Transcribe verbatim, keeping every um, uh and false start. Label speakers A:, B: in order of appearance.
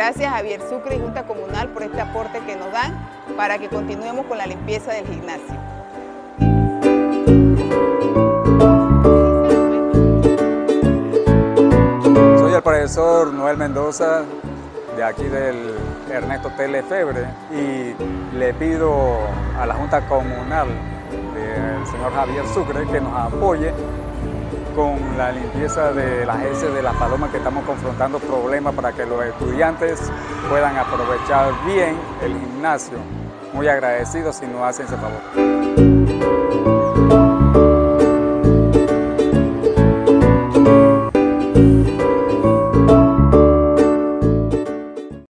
A: Gracias a Javier Sucre y Junta Comunal por este aporte que nos dan para que continuemos con la limpieza del gimnasio.
B: Soy el profesor Noel Mendoza, de aquí del Ernesto T. Lefebvre, y le pido a la Junta Comunal del señor Javier Sucre que nos apoye con la limpieza de las heces de las palomas, que estamos confrontando problemas para que los estudiantes puedan aprovechar bien el gimnasio. Muy agradecidos si nos hacen ese favor.